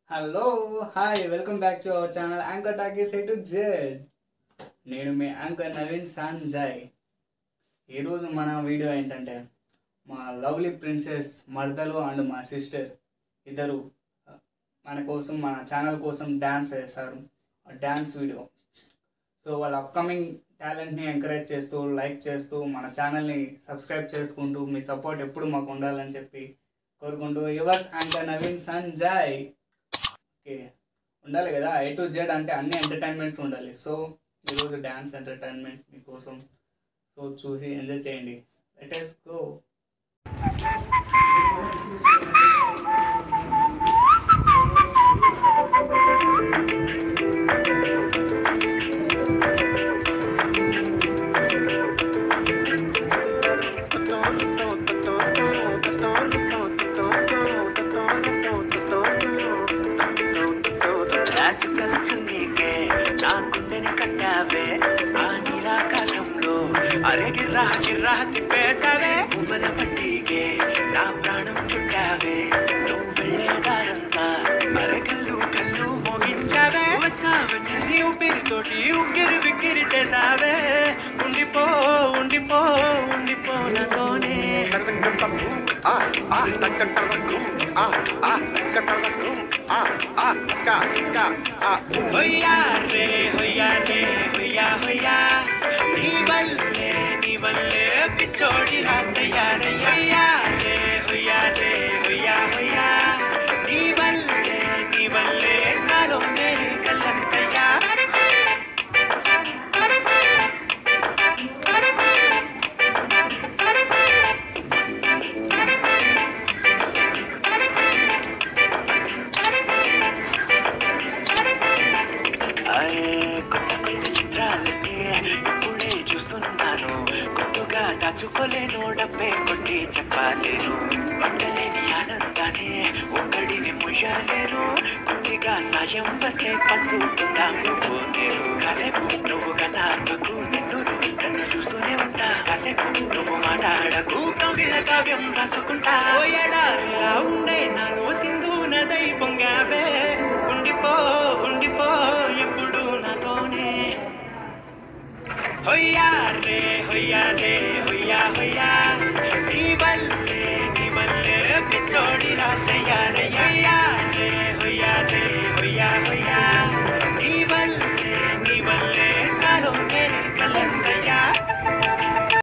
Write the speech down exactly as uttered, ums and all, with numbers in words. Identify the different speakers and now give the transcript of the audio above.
Speaker 1: Hello hi welcome back to our channel anchor talkies A to Z. నేను మీ anchor Naveen Sanjay. ఈరోజు మన video ఏంటంటే మా లవ్లీ ప్రిన్సెస్ మరదలు అండ్ మా సిస్టర్ ఇద్దరు మన కోసం మన ఛానల్ కోసం డ్యాన్స్ చేస్తారు. Dance video. సో వాళ్ళ అప్కమింగ్ టాలెంట్ని ఎంకరేజ్ చేస్తూ లైక్ చేస్తూ మన ఛానల్ని సబ్స్క్రైబ్ చేసుకుంటూ మీ సపోర్ట్ ఎప్పుడు మాకు ఉండాలని చెప్పి కోరుకుంటూ yours anchor Naveen Sanjay. Okay, ఉండాలి కదా, ఏ టు జెడ్ అంటే అన్ని ఎంటర్టైన్మెంట్స్ ఉండాలి. సో ఈరోజు డ్యాన్స్ ఎంటర్టైన్మెంట్ మీకోసం. సో చూసి ఎంజాయ్ చేయండి. Let us go.
Speaker 2: అరే గిర్రా గిర్రా తిప్పేసావే ఉమ్మల పట్టికే నా ప్రాణం చుట్టావే నువ్వు వెళ్ళే దారంతా అరే కళ్ళు కళ్ళు మోగించావే వచ్చావే నీ ఊపిరితోటి ఉక్కిరి బిక్కిరి చేసావే ఉండిపో ఉండిపో ఉండిపో నాతోనే హొయ్యా రే హొయ్యా రే హొయ్యా హొయ్యా నీ వల్లే నీ వల్లే పిచ్చోడి రాతయ్యారయ్యా రే హొయ్యా రే హొయ్యా హొయ్యా నీ వల్లే నీ వల్లే నాలోనే కళ్ళంతయ్యా కొత్త కొత్త చిత్రాలకి ఇప్పుడే చూస్తున్నాను కొత్తగా దాచుకోలేను డబ్బే కొట్టి చెప్పలేను పట్టలేని ఆనందాన్ని ఒక్కడిని ముయ్యలేను కొద్దిగా సాయం వస్తే పంచుకుందాము నేను కాసేపు నువ్వు కన్నాకు నిన్ను నన్ను చూస్తూనే ఉంటా కాసేపు నువ్వు మాట్లాడకు కవిల కావ్యం రాసుకుంటా ఎడారిలా ఉండే నాలో సింధు నదై పొంగావే ఉండిపో ఉండిపో ఎప్పుడు నాతోనే హొయ్యా రే హొయ్యా రే హొయ్యా హొయ్యా